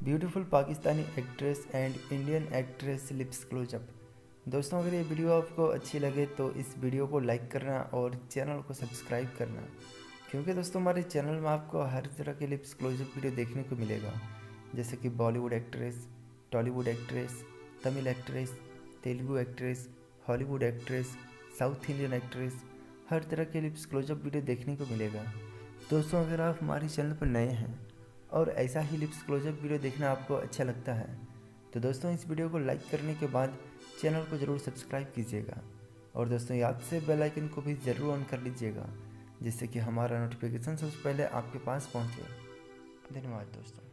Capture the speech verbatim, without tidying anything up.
Beautiful Pakistani actress and Indian actress lips close up. दोस्तों, अगर ये वीडियो आपको अच्छी लगे तो इस वीडियो को लाइक करना और चैनल को सब्सक्राइब करना, क्योंकि दोस्तों हमारे चैनल में आपको हर तरह के लिप्स क्लोजअप वीडियो देखने को मिलेगा, जैसे कि Bollywood actress, Tollywood actress, Tamil actress, Telugu actress, Hollywood actress, south Indian actress, हर तरह के लिप्स क्लोजअप वीडियो देखने को मिलेगा। दोस्तों, अगर आप हमारे चैनल पर नए हैं और ऐसा ही लिप्स क्लोजअप वीडियो देखना आपको अच्छा लगता है तो दोस्तों इस वीडियो को लाइक करने के बाद चैनल को ज़रूर सब्सक्राइब कीजिएगा और दोस्तों याद से बेल आइकन को भी ज़रूर ऑन कर लीजिएगा, जिससे कि हमारा नोटिफिकेशन सबसे पहले आपके पास पहुंचे। धन्यवाद दोस्तों।